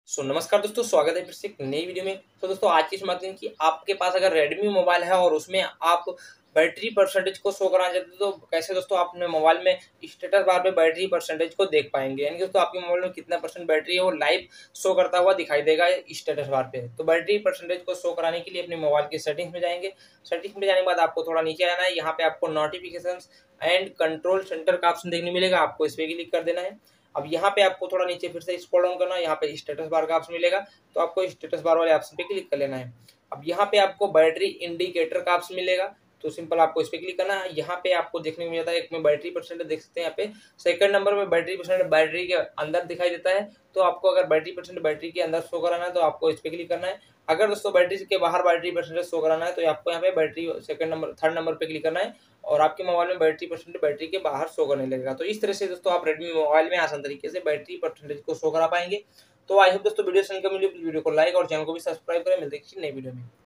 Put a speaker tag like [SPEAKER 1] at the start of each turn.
[SPEAKER 1] नमस्कार दोस्तों, स्वागत है फिर से एक नई वीडियो में। तो दोस्तों आज की इस बात की आपके पास अगर रेडमी मोबाइल है और उसमें आप बैटरी परसेंटेज को शो कराना चाहते हो तो कैसे दोस्तों आप अपने मोबाइल में स्टेटस बार पे बैटरी परसेंटेज को देख पाएंगे। यानी कि दोस्तों आपके मोबाइल में कितना परसेंट बैटरी है वो लाइव शो करता हुआ दिखाई देगा स्टेटस बार पे। तो बैटरी परसेंटेज को शो कराने के लिए अपने मोबाइल की सेटिंग्स में जाएंगे। सेटिंग्स में जाने के बाद आपको थोड़ा नीचे आना है। यहाँ पे आपको नोटिफिकेशन एंड कंट्रोल सेंटर का ऑप्शन देखने मिलेगा, आपको इस पे क्लिक कर देना है। अब यहाँ पे आपको थोड़ा नीचे फिर से स्क्रॉल डाउन करना है। यहाँ पे स्टेटस बार का ऑप्शन मिलेगा, तो आपको स्टेटस बार वाले ऑप्शन पे क्लिक कर लेना है। अब यहाँ पे आपको बैटरी इंडिकेटर का ऑप्शन मिलेगा, तो सिंपल आपको इस पे क्लिक करना है। यहाँ पे आपको देखने को मिलता है एक में बैटरी परसेंट देख सकते हैं। यहाँ पे सेकंड नंबर पे बैटरी परसेंट बैटरी के अंदर दिखाई देता है। तो आपको अगर बैटरी परसेंट बैटरी के अंदर शो कराना है तो आपको इस पे क्लिक करना है। अगर दोस्तों बैटरी के बाहर बैटरी परसेंटेज शो कराना है तो आपको यहाँ पे battery second number third number पे क्लिक करना है और आपके मोबाइल में बैटरी परसेंट बैटरी के बाहर शो करने लगेगा। तो इस तरह से दोस्तों आप रेडमी मोबाइल में आसान तरीके से बैटरी परसेंटेज को शो करा पाएंगे। तो आई होप दोस्तों वीडियो पसंद मिली वीडियो को लाइक और चैनल को भी सब्सक्राइब करें। मिलते हैं किसी नई वीडियो में।